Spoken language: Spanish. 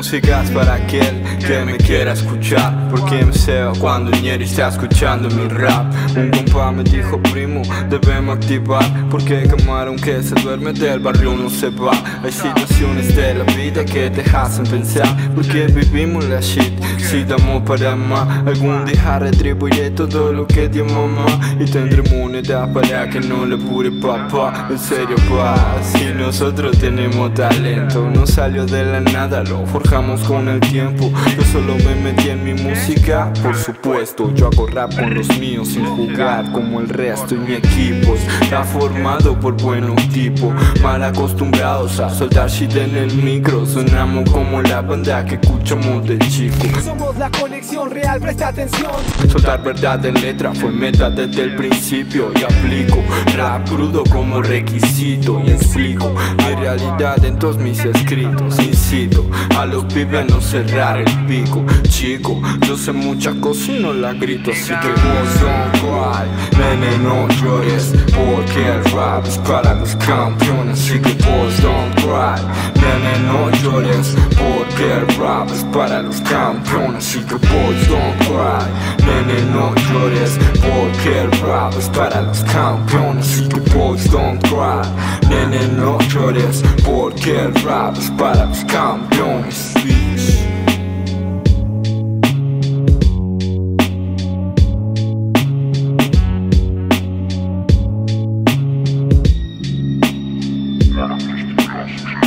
música es para aquel que me quiera escuchar, porque me cebo cuando el ñeri está escuchando mi rap. Un compa me dijo: primo, debemos activar, porque camarón que se duerme del barrio no se va. Hay situaciones de la vida que te hacen pensar, porque vivimos la shit, si damos para más. Algún día retribuiré todo lo que dio mamá, y tendré moneda para que no le apure papá. En serio pa, si nosotros tenemos talento, no salió de la nada, lo forjamos con el tiempo. Yo solo me metí en mi música, por supuesto. Yo hago rap con los míos sin jugar como el resto, y mi equipo está formado por buenos tipos, mal acostumbrados a soltar shit en el micro. Sonamos como la banda que escuchamos de chico. Somos la conexión real, presta atención. Soltar verdad en letra fue meta desde el principio, y aplico rap crudo como requisito, y explico mi realidad en todos mis escritos. Incito a los pibes a no cerrar el pico. Chico, yo sé muchas cosas y no las grito, así que vos don't cry, nene, no llores, porque el rap es para los campeones. Así que vos don't cry, nene, no llores, porque el rap es para los campeones. Así que vos don't cry, nene, no llores, porque el rap es para los campeones. Así que vos don't cry, nene, no llores, porque el rap es para los campeones. Manifest.